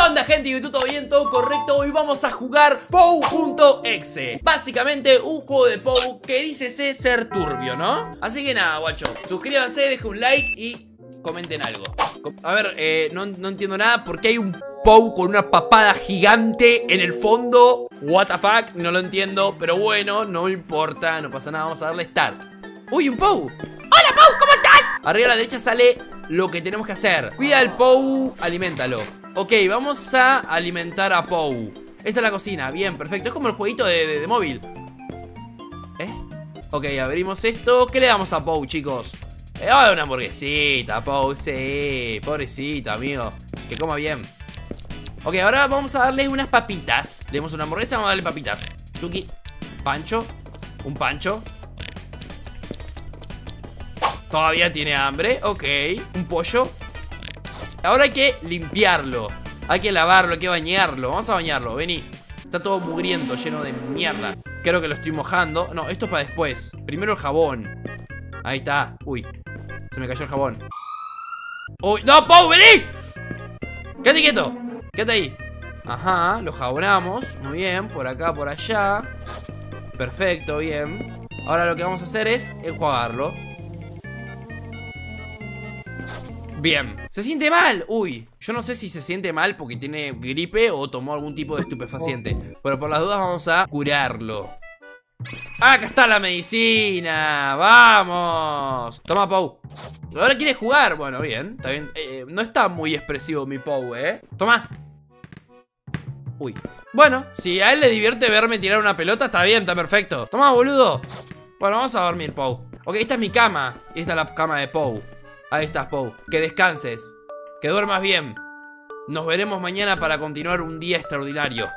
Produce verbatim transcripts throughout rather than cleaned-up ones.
onda, gente? YouTube, ¿todo bien? ¿Todo correcto? Hoy vamos a jugar Pou punto exe. Básicamente un juego de Pou que dice ser turbio, ¿no? Así que nada, guacho, suscríbanse, dejen un like y comenten algo. A ver, eh, no, no entiendo nada. ¿Por qué hay un Pou con una papada gigante en el fondo? What the fuck, no lo entiendo. Pero bueno, no me importa, no pasa nada, vamos a darle start. Uy, un Pou. Hola, Pou, ¿cómo estás? Arriba a la derecha sale lo que tenemos que hacer. Cuida al Pou, aliméntalo. Ok, vamos a alimentar a Pou. Esta es la cocina, bien, perfecto. Es como el jueguito de, de, de móvil. ¿Eh? Ok, abrimos esto. ¿Qué le damos a Pou, chicos? Eh, oh, una hamburguesita, Pou, sí. Pobrecito, amigo. Que coma bien. Ok, ahora vamos a darle unas papitas. Le damos una hamburguesa, vamos a darle papitas. Tuki, pancho. Un pancho. Todavía tiene hambre, ok. Un pollo. Ahora hay que limpiarlo. Hay que lavarlo, hay que bañarlo. Vamos a bañarlo, vení. Está todo mugriento, lleno de mierda. Creo que lo estoy mojando. No, esto es para después. Primero el jabón. Ahí está, uy, se me cayó el jabón. Uy, no, Pou, vení. Quédate quieto, quédate ahí. Ajá, lo jabonamos. Muy bien, por acá, por allá. Perfecto, bien. Ahora lo que vamos a hacer es enjuagarlo. Bien, se siente mal. Uy, yo no sé si se siente mal porque tiene gripe o tomó algún tipo de estupefaciente, pero por las dudas vamos a curarlo. Ah, acá está la medicina. Vamos. Toma, Pou. Ahora quiere jugar. Bueno, bien, está bien. eh, No está muy expresivo mi Pou, eh. Toma. Uy. Bueno, si a él le divierte verme tirar una pelota, está bien, está perfecto. Toma, boludo. Bueno, vamos a dormir, Pou. Ok, esta es mi cama. Y esta es la cama de Pou. Ahí estás, Pou. Que descanses. Que duermas bien. Nos veremos mañana para continuar un día extraordinario.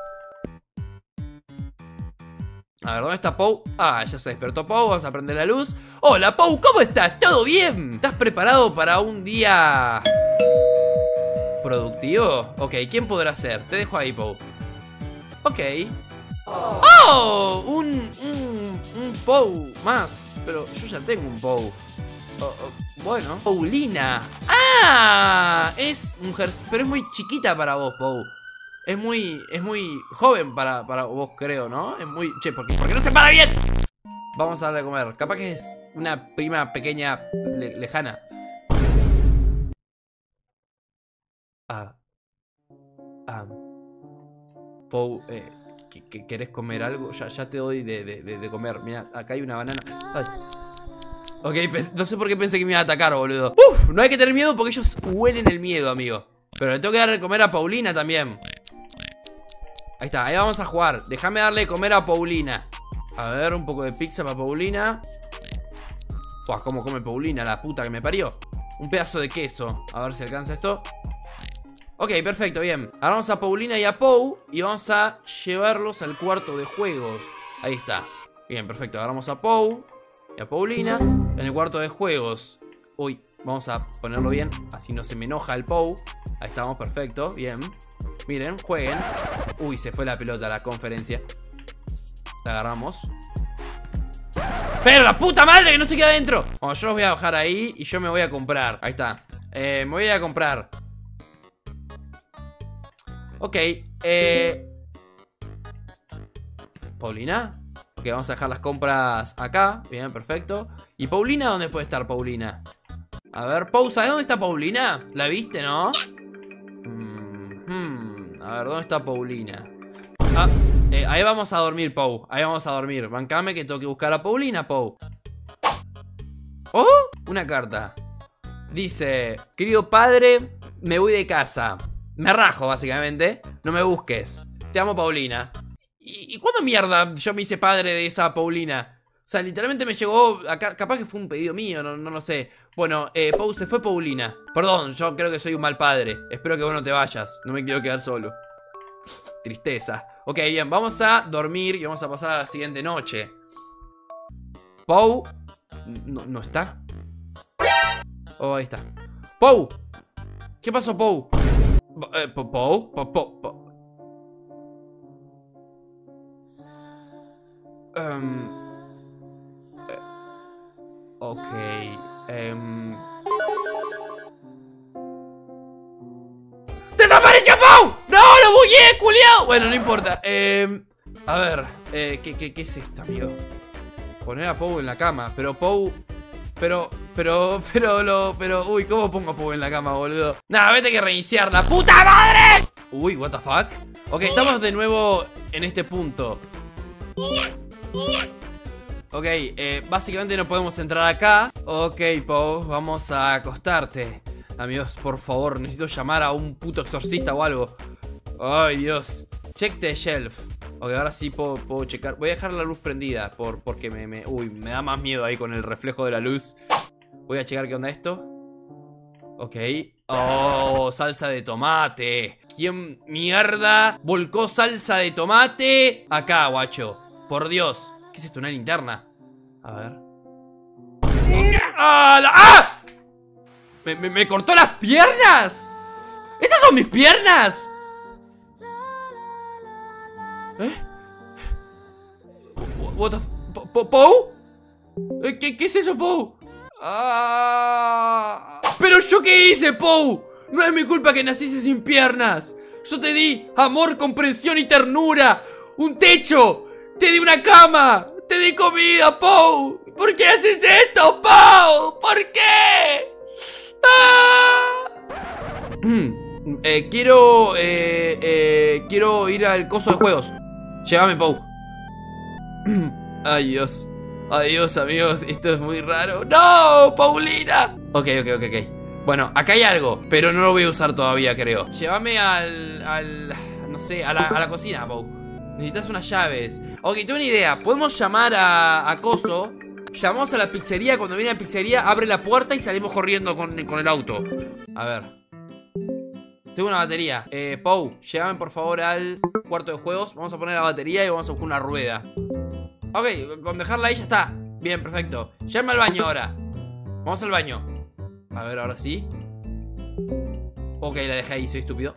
A ver, ¿dónde está Pou? Ah, ya se despertó Pou, vamos a prender la luz. Hola, Pou, ¿cómo estás? ¿Todo bien? ¿Estás preparado para un día productivo? Ok, ¿quién podrá ser? Te dejo ahí, Pou. Ok. ¡Oh! Un, un, un Pou más. Pero yo ya tengo un Pou. Oh, oh, bueno, Paulina. ¡Ah! Es mujer, pero es muy chiquita para vos, Pou. Es muy, es muy joven para, para vos, creo, ¿no? Es muy... Che, ¿por qué, ¿por qué no se para bien? Vamos a darle a comer. Capaz que es una prima pequeña le, lejana. Ah. Ah. Pou, eh, ¿querés comer algo? Ya, ya te doy de, de, de, de comer. Mira, acá hay una banana. Ay. Ok, no sé por qué pensé que me iba a atacar, boludo. Uf, no hay que tener miedo porque ellos huelen el miedo, amigo. Pero le tengo que dar de comer a Paulina también. Ahí está, ahí vamos a jugar. Déjame darle de comer a Paulina. A ver, un poco de pizza para Paulina. Uah, cómo come Paulina, la puta que me parió. Un pedazo de queso. A ver si alcanza esto. Ok, perfecto, bien. Ahora vamos a Paulina y a Pou y vamos a llevarlos al cuarto de juegos. Ahí está. Bien, perfecto. Ahora vamos a Pou y a Paulina en el cuarto de juegos. Uy, vamos a ponerlo bien, así no se me enoja el Pou. Ahí estamos, perfecto, bien. Miren, jueguen. Uy, se fue la pelota a la conferencia. La agarramos. ¡Pero la puta madre que no se queda adentro! Bueno, yo los voy a bajar ahí y yo me voy a comprar. Ahí está, eh, me voy a comprar. Ok, eh Paulina. Ok, vamos a dejar las compras acá. Bien, perfecto. ¿Y Paulina dónde puede estar Paulina? A ver, Pou, ¿sabes dónde está Paulina? ¿La viste, no? Mm, hmm. A ver, ¿dónde está Paulina? Ah, eh, ahí vamos a dormir, Pou. Ahí vamos a dormir. Bancame que tengo que buscar a Paulina, Pou. ¡Oh! Una carta. Dice: querido padre, me voy de casa. Me rajo, básicamente. No me busques. Te amo, Paulina. ¿Y, ¿Y cuándo mierda yo me hice padre de esa Paulina? O sea, literalmente me llegó... Acá, capaz que fue un pedido mío, no, no lo sé. Bueno, eh, Pou, se fue Paulina. Perdón, yo creo que soy un mal padre. Espero que vos no te vayas. No me quiero quedar solo. Tristeza. Ok, bien, vamos a dormir y vamos a pasar a la siguiente noche. Pou. No, ¿no está? Oh, ahí está. Pou. ¿Qué pasó, Pou? Eh, Pou, Pou, Pou, Pou. Um, eh, ok. Um. ¡Desapareció! ¡Silencio, Pou! ¡No, lo bugueé, culiao! Bueno, no importa. Eh, a ver, eh, ¿qué, qué, ¿qué es esto, amigo? Poner a Pou en la cama. Pero Pou... Pero, pero, pero, lo, pero... Uy, ¿cómo pongo a Pou en la cama, boludo? Nah, vete que reiniciar la puta madre. Uy, what the fuck. Ok, estamos de nuevo en este punto. Ok, eh, básicamente no podemos entrar acá. Ok, Pou, vamos a acostarte. Amigos, por favor, necesito llamar a un puto exorcista o algo. Ay, Dios. Check the shelf. Ok, ahora sí puedo, puedo checar. Voy a dejar la luz prendida por, porque me, me... Uy, me da más miedo ahí con el reflejo de la luz. Voy a checar qué onda esto. Ok. Oh, salsa de tomate. ¿Quién mierda volcó salsa de tomate acá, guacho? Por Dios. ¿Qué es esto? ¿Una linterna? A ver. ¡Ah! La... ¡Ah! ¿Me, me, ¿Me cortó las piernas? ¿Esas son mis piernas? ¿Eh? What the f... ¿Pou? ¿Qué, ¿Qué es eso, Pou? Ah... ¿Pero yo qué hice, Pou? No es mi culpa que naciste sin piernas. Yo te di amor, comprensión y ternura. Un techo. Te di una cama. Te di comida, Pou. ¿Por qué haces esto, Pou? ¿Por qué? Ah. eh, quiero... Eh, eh, quiero ir al coso de juegos. Llévame, Pou. Ay, Dios. Adiós, amigos. Esto es muy raro. ¡No, Paulina! Ok, ok, ok, ok. Bueno, acá hay algo, pero no lo voy a usar todavía, creo. Llévame al... al no sé, a la, a la cocina, Pou. Necesitas unas llaves. Ok, tengo una idea. Podemos llamar a, a Coso. Llamamos a la pizzería. Cuando viene a la pizzería, abre la puerta y salimos corriendo con, con el auto. A ver. Tengo una batería. Eh, Pou, llévame por favor al cuarto de juegos. Vamos a poner la batería y vamos a buscar una rueda. Ok, con dejarla ahí ya está. Bien, perfecto. Llévame al baño ahora. Vamos al baño. A ver, ahora sí. Ok, la dejé ahí, soy estúpido.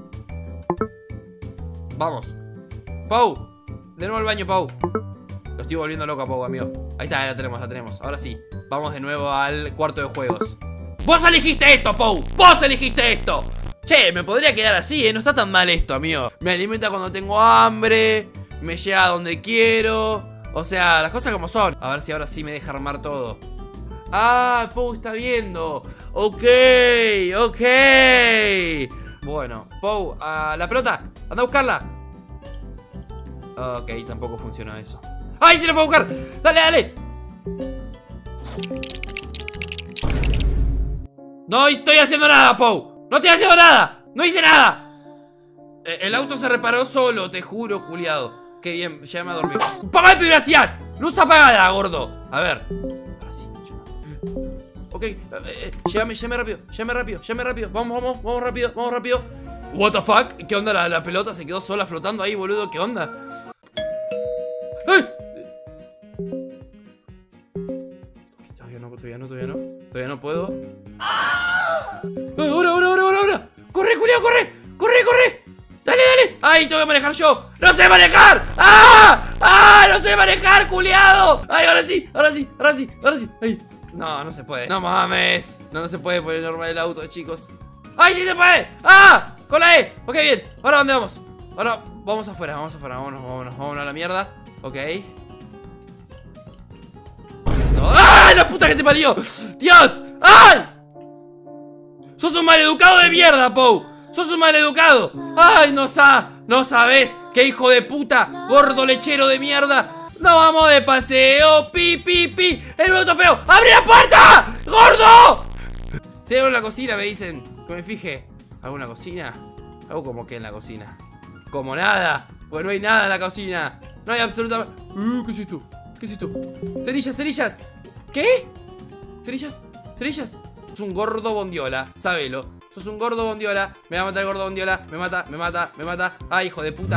Vamos. Pou, de nuevo al baño, Pou. Lo estoy volviendo loco a Pou, amigo. Ahí está, la tenemos, la tenemos. Ahora sí, vamos de nuevo al cuarto de juegos. ¡Vos elegiste esto, Pou! ¡Vos elegiste esto! Che, me podría quedar así, ¿eh? No está tan mal esto, amigo. Me alimenta cuando tengo hambre. Me lleva a donde quiero. O sea, las cosas como son. A ver si ahora sí me deja armar todo. Ah, Pou está viendo. Ok, ok. Bueno, Pou, a la pelota. Anda a buscarla. Ok, tampoco funciona eso. ¡Ay, sí la puedo buscar! ¡Dale, dale! No estoy haciendo nada, Pou. No estoy haciendo nada. No hice nada. El auto se reparó solo, te juro, culiado. Qué bien, ya me a dormir. ¡Paga el privacidad! ¡Luz apagada, gordo! A ver. Ahora sí. Ok, eh, eh, llévame, llévame rápido, llévame rápido, llévame rápido. Vamos, vamos, vamos rápido, vamos rápido. What the fuck? ¿Qué onda? La, la pelota se quedó sola flotando ahí, boludo. ¿Qué onda? ¡Ay! Todavía no, todavía no, todavía no. Todavía no puedo. ¡Ah! ¡Ahora, ahora, ahora, ahora, ahora! ¡Corre, Julián, corre! ¡Corre, corre! ¡Dale, dale! ¡Ay, tengo que manejar yo! ¡No sé manejar! ¡Ah! ¡Ah! ¡No sé manejar, culiado! ¡Ay, ahora sí! ¡Ahora sí! ¡Ahora sí! ¡Ahora sí! ¡Ay! No, no se puede. ¡No mames! No, no se puede poner normal el auto, chicos. ¡Ay, sí se puede! ¡Ah! ¡Con la E! Ok, bien. ¿Ahora dónde vamos? Ahora vamos afuera, vamos afuera. Vámonos, vámonos, vámonos a la mierda. Ok. No. ¡Ah! ¡La puta que te parió! ¡Dios! ¡Ay! ¡Sos un maleducado de mierda, Pou! ¡Sos un maleducado! ¡Ay, no sa! ¡No sabes! ¡Qué hijo de puta! ¡Gordo lechero de mierda! ¡No vamos de paseo! ¡Pi, pi, pi! ¡El bruto feo! ¡Abre la puerta! ¡Gordo! Si hago en la cocina, me dicen. Que me fije. ¿Hago en la cocina? Hago como que en la cocina. Como nada. Pues no hay nada en la cocina. No hay absolutamente... Uh, ¿qué es esto? ¿Qué es esto? Cerillas, cerillas. ¿Qué? Cerillas, cerillas. Sos un gordo bondiola, sábelo. Sos un gordo bondiola. Me va a matar el gordo bondiola. Me mata, me mata, me mata. Ay, hijo de puta.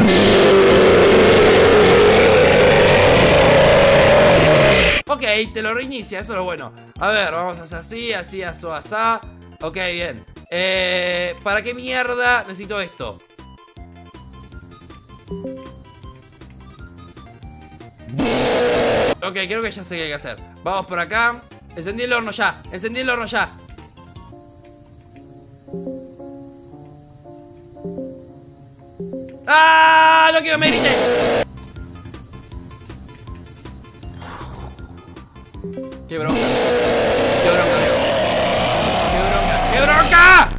Ok, te lo reinicia, eso es lo bueno. A ver, vamos a hacer así, así, así, así. Ok, bien. Eh, ¿para qué mierda necesito esto? Ok, creo que ya sé qué hay que hacer. Vamos por acá. Encendí el horno ya, encendí el horno ya. ¡Ah! ¡No quiero que me grite! ¡Qué bronca! ¡Qué bronca, amigo! ¡Qué bronca! ¡Qué bronca!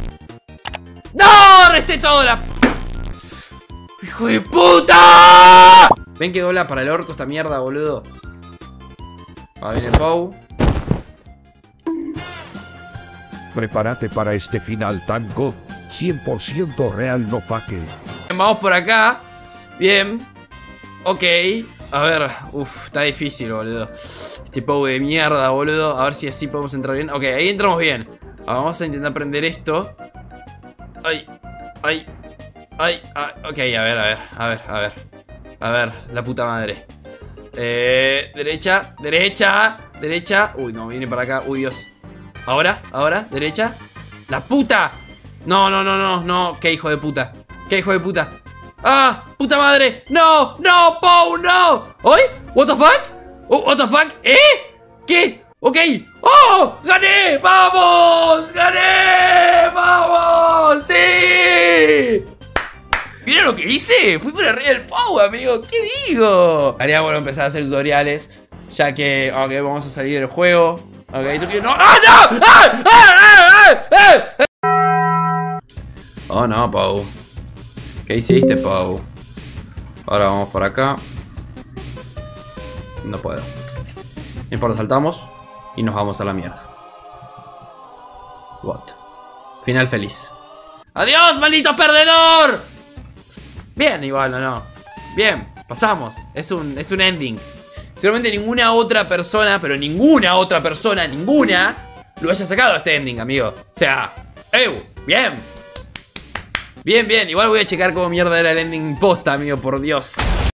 ¡No! ¡Resté todo la... ¡Hijo de puta! Ven que dobla para el orto esta mierda, boludo. Va, viene Pou. Prepárate para este final tango. cien por ciento real, no faque. Vamos por acá. Bien. Ok. A ver. Uf, está difícil, boludo. Este Pou de mierda, boludo. A ver si así podemos entrar bien. Ok, ahí entramos bien. Ahora vamos a intentar prender esto. Ay. Ay. Ay. Ah, ok, a ver, a ver. A ver, a ver. A ver, la puta madre. Eh, derecha, derecha, derecha. Uy, no, viene para acá. Uy, Dios. Ahora, ahora, derecha. ¡La puta! No, no, no, no, no. Qué hijo de puta. Qué hijo de puta. ¡Ah! ¡Puta madre! ¡No! ¡No! ¡Pou! ¡No! ¿Hoy? ¿What the fuck? Oh, ¿What the fuck? ¿Eh? ¿Qué? Ok. ¡Oh! ¡Gané! ¡Vamos! ¡Gané! ¡Vamos! ¡Sí! ¿Mira lo que hice? Fui por arriba del Pou, amigo. ¿Qué digo? Haría bueno empezar a hacer tutoriales, ya que, ok, vamos a salir del juego. Ok, tú quieres... ¡No! ¡Ah, no! ¡Ah! ¡Ah! ¡Ah! ¡Ah! ¡Ah! Oh, no, Pou. ¿Qué hiciste, Pou? Ahora vamos por acá. No puedo. No importa, saltamos y nos vamos a la mierda. What? Final feliz. ¡Adiós, maldito perdedor! Bien, igual, no, no. Bien, pasamos. Es un, es un ending. Seguramente ninguna otra persona, pero ninguna otra persona, ninguna, lo haya sacado a este ending, amigo. O sea, ¡ew! Bien. Bien, bien. Igual voy a checar cómo mierda era el ending posta, amigo, por Dios.